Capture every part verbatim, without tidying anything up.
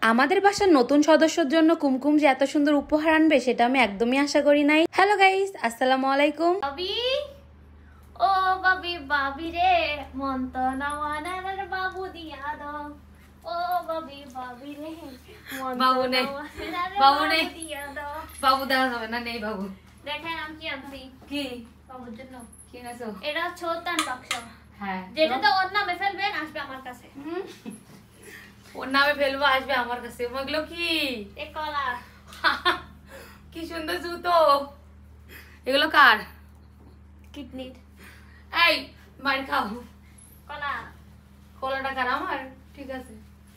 আমাদের বাসার নতুন সদস্যর জন্য কুমকুম যে এত সুন্দর উপহার আনবে সেটা আমি একদমই আশা করি নাই। হ্যালো গাইস, আসসালামু আলাইকুম। বাবি ও বাবি বাবি রে মন তো নওয়ানার বাবু দিয়া দাও। ও বাবি বাবি রে মন বাবু নে বাবু নে বাবু দেওয়া যাবে না, নেই বাবু। দেখেন আমি কি আনছি। কি বাবুর জন্য কি এনেছো? এটা ছোটান বাক্স। হ্যাঁ, যেটা তো ওর নামে ফেলবেন আসবে আমার কাছে। ওর নামে ফেলবো আসবে আমার কাছে। ওগুলো কি? এ কলা। কি সুন্দর জুতো। এগুলো কার? কিডনি। এই মার খাও। কলা। কলাটা কার? আমার। ঠিক আছে।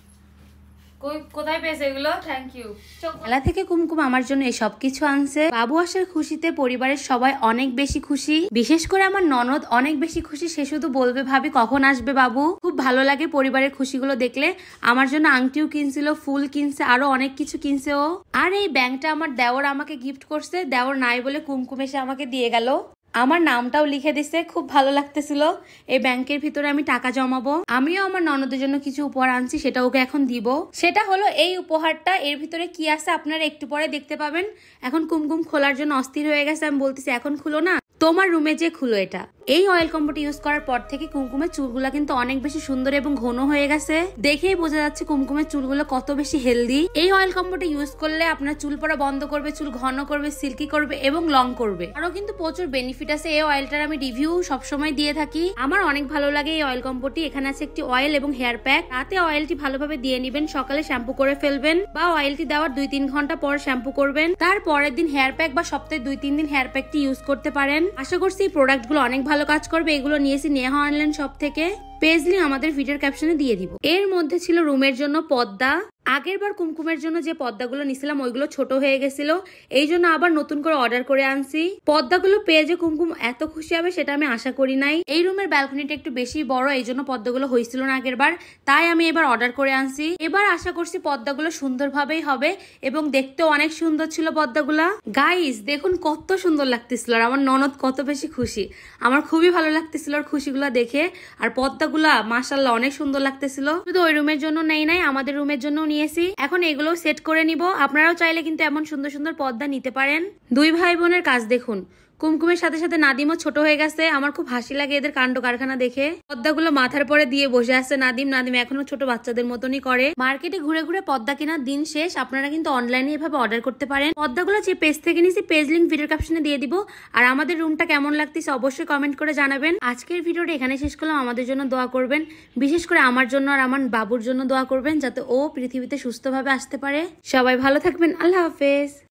কোথায় পেয়েছে এগুলো? Thank you. মেলা থেকে কুমকুম আমার জন্য এই সব কিছু আনছে। বাবু আসার খুশিতে পরিবারের সবাই অনেক বেশি খুশি, বিশেষ করে আমার ননদ অনেক বেশি খুশি। সে শুধু বলবে ভাবি কখন আসবে বাবু। খুব ভালো লাগে পরিবারের খুশিগুলো দেখলে। আমার জন্য আংটিও কিনছিল, ফুল কিনছে, আরো অনেক কিছু কিনছে ও। আর এই ব্যাংকটা আমার দেওর আমাকে গিফট করছে। দেওর নাই বলে কুমকুম এসে আমাকে দিয়ে গেল। আমার নামটাও লিখে দিছে, খুব ভালো লাগতেছিল। এই ব্যাংকের ভিতরে আমি টাকা জমাবো। আমিও আমার ননদের জন্য কিছু উপহার আনছি, সেটা ওকে এখন দিব। সেটা হলো এই উপহারটা। এর ভিতরে কি আছে আপনারা একটু পরে দেখতে পাবেন। এখন কুমকুম খোলার জন্য অস্থির হয়ে গেছে। আমি বলতেছি এখন খুলো না, তোমার রুমে যে খুলো এটা। এই অয়েল কম্বোটা ইউজ করার পর থেকে কুমকুমের চুলগুলা কিন্তু অনেক বেশি সুন্দর এবং ঘন হয়ে গেছে। দেখেই বোঝা যাচ্ছে কুমকুমের চুলগুলো কত বেশি হেলদি। এই অয়েল কম্বোটা ইউজ করলে আপনার চুল পড়া বন্ধ করবে, চুল ঘন করবে, সিল্কি করবে এবং লং করবে। আরো কিন্তু প্রচুর বেনিফিট আছে এই অয়েলটার। আমি রিভিউ সবসময় দিয়ে থাকি। আমার অনেক ভালো লাগে এই অয়েল কম্বোটি। এখানে আছে একটি অয়েল এবং হেয়ার প্যাক। রাতে অয়েলটি ভালোভাবে দিয়ে নিবেন, সকালে শ্যাম্পু করে ফেলবেন বা অয়েলটি দেওয়ার দুই তিন ঘন্টা পর শ্যাম্পু করবেন। তার পরের দিন হেয়ার প্যাক বা সপ্তাহে দুই তিন দিন হেয়ার প্যাকটি ইউজ করতে পারেন। আশা করছি এই প্রোডাক্ট গুলো অনেক ভালো কাজ করবে। এগুলো নিয়েছি নেহা অনলাইন শপ থেকে। পেজ লিংক আমাদের ভিডিওর ক্যাপশনে দিয়ে দিব। এর মধ্যে ছিল রুমের জন্য পর্দা। আগের বার কুমকুমের জন্য যে পর্দাগুলো নিছিলাম ওইগুলো ছোট হয়ে গেছিল, এই জন্য আবার নতুন করে অর্ডার করে আনছি। পর্দাগুলো পেয়ে যে কুমকুম এত খুশি হবে সেটা আমি আশা করি নাই। এই রুমের ব্যালকনিটা একটু বেশি বড়, এই জন্য পর্দাগুলো হয়েছিল না আগের বার, তাই আমি এবার অর্ডার করে আনছি। এবার আশা করছি পর্দাগুলো সুন্দরভাবেই হবে এবং দেখতেও অনেক সুন্দর ছিল পর্দাগুলা। গাইস দেখুন কত সুন্দর লাগতেছিল, আর আমার ননদ কত বেশি খুশি। আমার খুবই ভালো লাগতেছিল আর খুশিগুলা দেখে। আর পর্দাগুলা মাশাআল্লাহ অনেক সুন্দর লাগতেছিল। শুধু ওই রুমের জন্য নেই নাই, আমাদের রুমের জন্য নিয়েছি। এখন এগুলো সেট করে নিব। আপনারাও চাইলে কিন্তু এমন সুন্দর সুন্দর পর্দা নিতে পারেন। দুই ভাই বোনের কাজ দেখুন। কুমকুমের সাথে সাথে নাদিমও ছোট হয়ে গেছে। আমার খুব হাসি লাগে এদের কাণ্ড কারখানা দেখে। পর্দাগুলো মাথার পরে দিয়ে বসে আছে নাদিম। নাদিম এখনো ছোট বাচ্চাদের মতনই করে। মার্কেটে ঘুরে ঘুরে পর্দা কেনার দিন শেষ। আপনারা কিন্তু অনলাইনে এভাবে অর্ডার করতে পারেন। পর্দাগুলো যে পেজ থেকে নিয়েছি পেজ লিংক ভিডিও ক্যাপশনে দিয়ে দিব। আর আমাদের রুমটা কেমন লাগতেছে অবশ্যই কমেন্ট করে জানাবেন। আজকের ভিডিওটা এখানে শেষ করলাম। আমাদের জন্য দোয়া করবেন, বিশেষ করে আমার জন্য আর আমার বাবুর জন্য দোয়া করবেন, যাতে ও পৃথিবীতে সুস্থভাবে আসতে পারে। সবাই ভালো থাকবেন। আল্লাহ হাফেজ।